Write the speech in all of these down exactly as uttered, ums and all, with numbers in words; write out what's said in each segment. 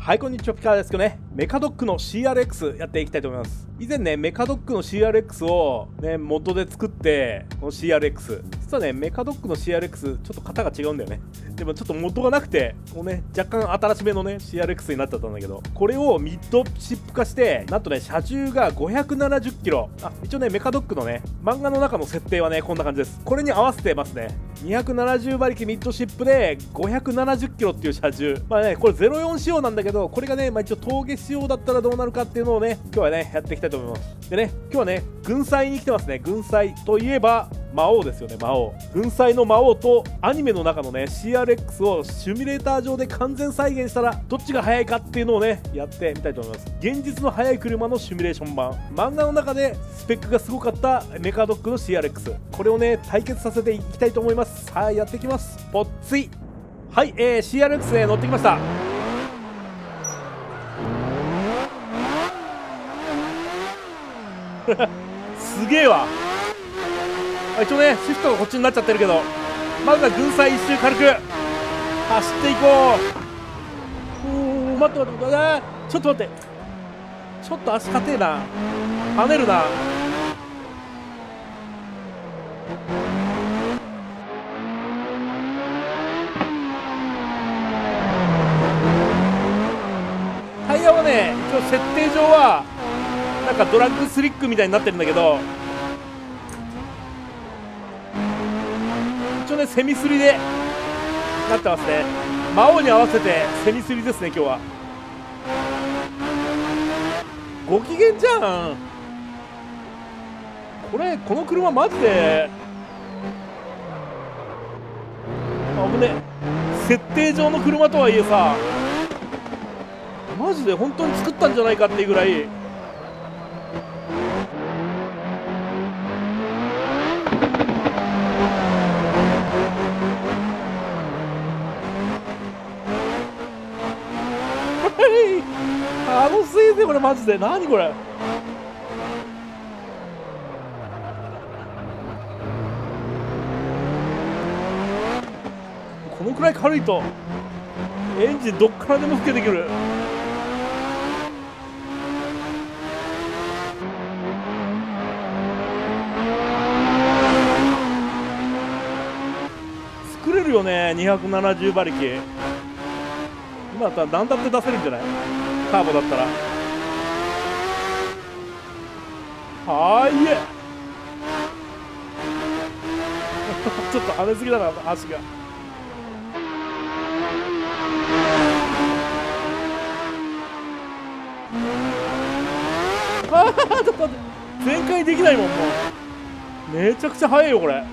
はい、こんにちは、ピカですけどね、メカドックの シーアールエックス やっていきたいと思います。以前ね、メカドックの シーアールエックス をね、元で作って、この シーアールエックス。実はね、メカドックの シーアールエックス、ちょっと型が違うんだよね。でもちょっと元がなくて、こうね、若干新しめのね、シーアールエックス になっちゃったんだけど、これをミッドシップ化して、なんとね、車重がごひゃくななじゅっキロ。あ、一応ね、メカドックのね、漫画の中の設定はね、こんな感じです。これに合わせてますね。にひゃくななじゅう馬力ミッドシップでごひゃくななじゅっキロっていう車重。まあね、これゼロよん仕様なんだけど、これがね、まあ一応峠仕様だったらどうなるかっていうのをね、今日はね、やっていきたいと思います。でね、今日はね、軍祭に来てますね。軍祭といえば、魔王ですよね、魔王。軍祭の魔王とアニメの中のね、シーアールエックス をシミュレーター上で完全再現したら、どっちが速いかっていうのをね、やってみたいと思います。現実の速い車のシミュレーション版。漫画の中でスペックがすごかったメカドックの シーアールエックス。これをね、対決させていきたいと思います。さあ、やっていきます。ぽっつい。はい、えー、シーアールエックス ね、乗ってきました。すげえわ。一応ね、シフトがこっちになっちゃってるけど、まずは軍祭一周軽く走っていこう。おお、待って待って待って、ちょっと待って、ちょっと足硬えな、跳ねるな。タイヤはね、一応設定上はなんかドラッグスリックみたいになってるんだけど、一応ね、セミスリでなってますね。魔王に合わせてセミスリですね、今日は。ご機嫌じゃん。これ、この車マジで危ねえ。設定上の車とはいえさ、マジで本当に作ったんじゃないかっていうぐらい。楽しいぜこれマジで。何これ。このくらい軽いとエンジンどっからでも吹けてくる。作れるよね、にひゃくななじゅう馬力。今だったら何だって出せるんじゃない、ターボだったら。はーいえちょっと跳ねすぎだな、足が。ああ、ちょっと待って、全開できないもん。もうめちゃくちゃ速いよこれ。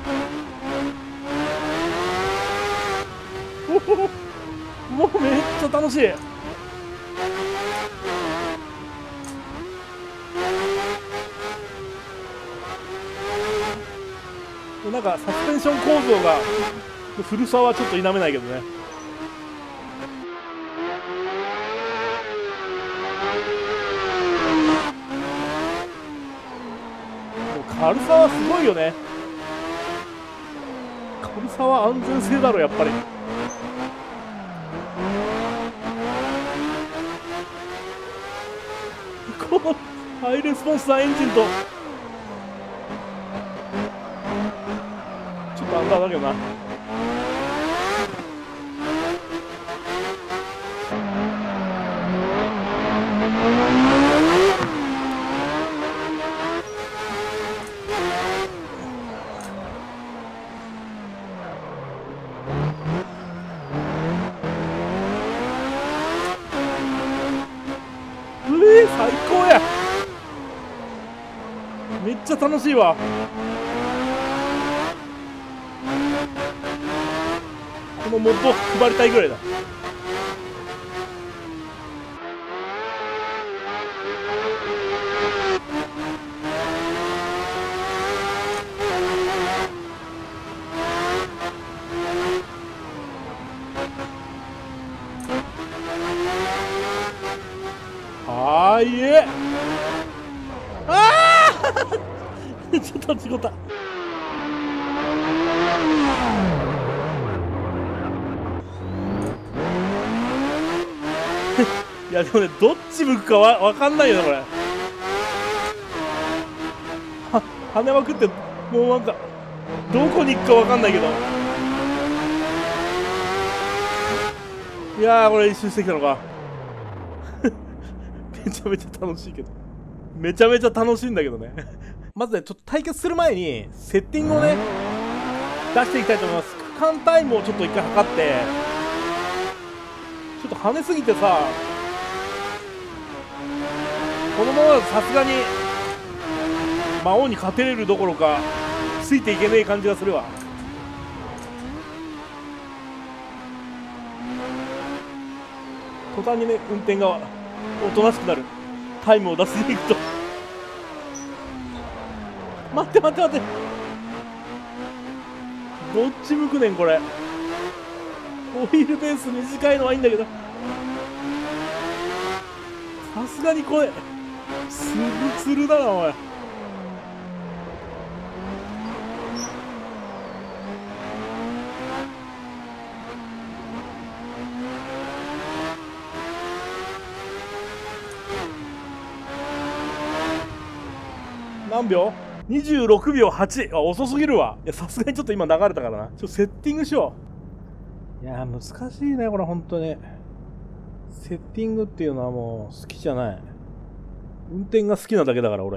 もうめっちゃ楽しい。なんかサスペンション構造が古さはちょっと否めないけどね。軽さはすごいよね。軽さは安全性だろやっぱり。このハイレスポンスなエンジンとちょっとアンダーだけどな。最高や。めっちゃ楽しいわ。このモッド配りたいぐらいだ。はーいえ。ああちょっと事故った。 いやでもね、どっち向くかわ分かんないよねこれ。は跳ねまくって、もうなんかどこに行くか分かんないけど。いやー、これ一周してきたのか。めちゃめちゃ楽しいけど、めちゃめちゃ楽しいんだけどね。まずね、ちょっと対決する前にセッティングをね出していきたいと思います。区間タイムをちょっと一回測って、ちょっと跳ねすぎてさ、このままだとさすがに魔王に勝てれるどころかついていけねえ感じがするわ。途端にね、運転がおとなしくなる。タイムを出しに行くと。待って待って待って、どっち向くねんこれ。オイルベース短いのはいいんだけど、さすがにこれつるつるだなおい。何秒 ?にじゅうろくびょうはち。あ、遅すぎるわ。いや、さすがにちょっと今流れたからな。ちょっとセッティングしよう。いやー、難しいねこれ本当に。セッティングっていうのはもう好きじゃない。運転が好きなだけだから俺。うん、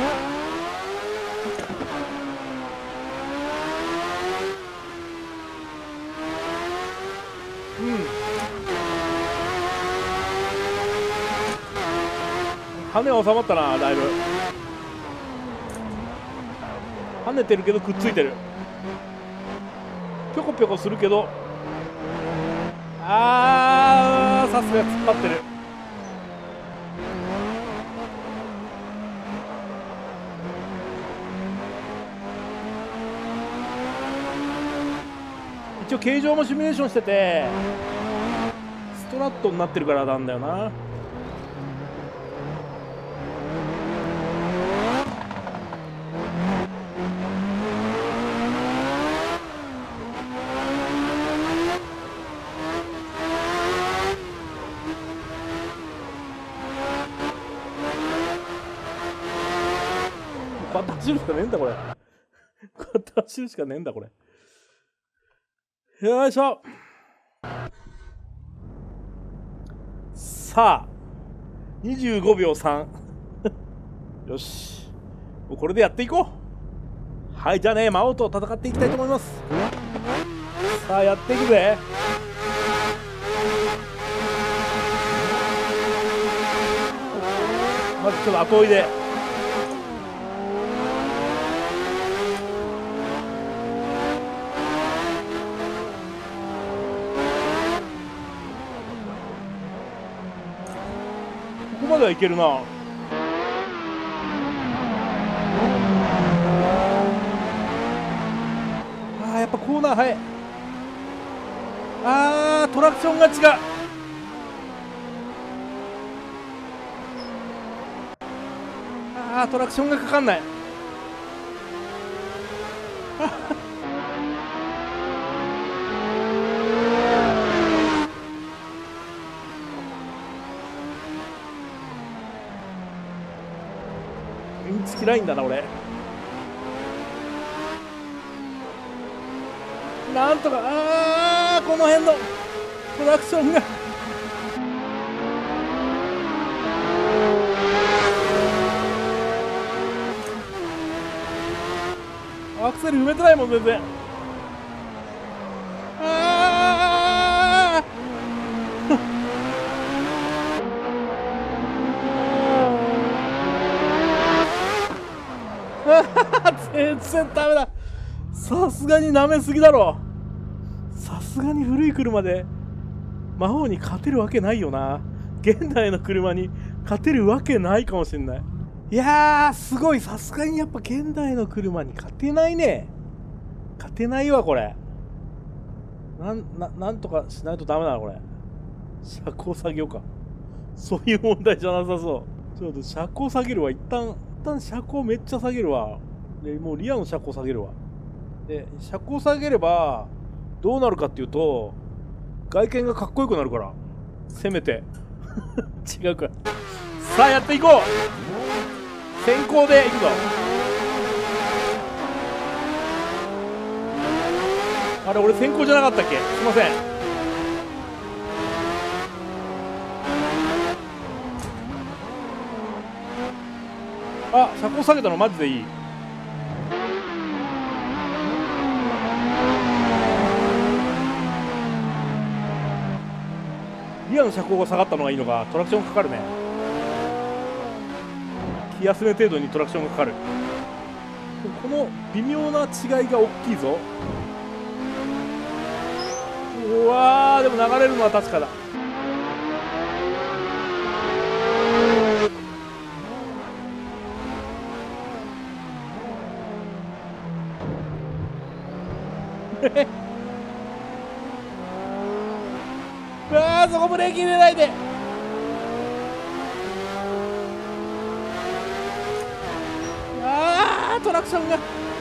羽は収まったな、だいぶ。跳ねてるけどくっついてる。ぴょこぴょこするけど、あー、さすが突っ張ってる。一応形状もシミュレーションしてて、ストラットになってるからなんだよな。こうやって走るしかねえんだこれ。こうやって走るしかねえんだこれ。よいしょ。さあにじゅうごびょうさん。よし、もうこれでやっていこう。はい、じゃあね、魔王と戦っていきたいと思います。さあやっていくぜ。まずちょっと後追いで。ここまではいけるな。あー、やっぱコーナー速い。あー、トラクションが違う。あー、トラクションがかかんない。インチキラインだな俺。なんとか、あー、この辺のトラクションが。アクセル踏めてないもん全然。あー全然ダメだ。さすがに舐めすぎだろ。さすがに古い車で魔王に勝てるわけないよな。現代の車に勝てるわけないかもしんない。いやー、すごい。さすがにやっぱ現代の車に勝てないね。勝てないわこれ。なんななんとかしないとダメだなこれ。車高下げようか。そういう問題じゃなさそう。ちょっと車高下げるわ。一旦一旦車高めっちゃ下げるわ。でもうリアの車高下げるわ。で車高下げればどうなるかっていうと、外見がかっこよくなるから。せめて違うか。さあやっていこう。先行でいくぞ。あれ俺先行じゃなかったっけ。すいません。あ、車高下げたのマジでいい。リアの車高が下がったのがいいのか。トラクションかかるね。気休め程度にトラクションがかかる。この微妙な違いが大きいぞ。うわー、でも流れるのは確かだ。うわー、そこブレーキ入れないで。あー、トラクションが。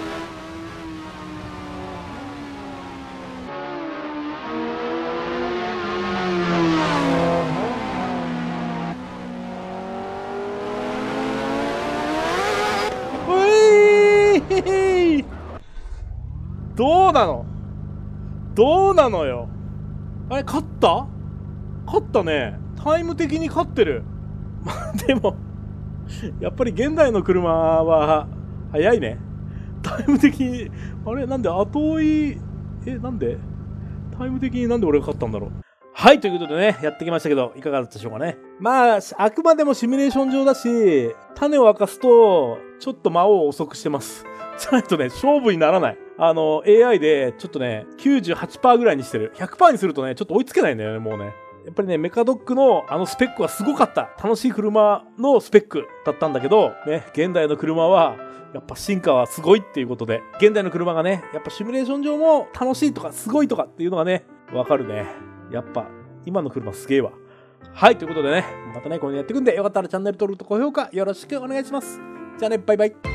どうなのどうなのよ。あれ勝った勝ったね。タイム的に勝ってる。まあでもやっぱり現代の車は速いね。タイム的に。あれなんで後追い。えなんでタイム的になんで俺が勝ったんだろう。はい、ということでね、やってきましたけど、いかがだったでしょうかね。まあ、あくまでもシミュレーション上だし、種を明かすと、ちょっと間を遅くしてます。じゃないとね、勝負にならない。あの、エーアイ で、ちょっとね、きゅうじゅうはちパーセント ぐらいにしてる。ひゃくパーセント にするとね、ちょっと追いつけないんだよね、もうね。やっぱりね、メカドックのあのスペックはすごかった。楽しい車のスペックだったんだけど、ね、現代の車は、やっぱ進化はすごいっていうことで、現代の車がね、やっぱシミュレーション上も楽しいとかすごいとかっていうのがね、わかるね。やっぱ、今の車すげえわ。はい、ということでね、またね、こういうのやっていくんで、よかったらチャンネル登録と高評価よろしくお願いします。じゃあね、バイバイ。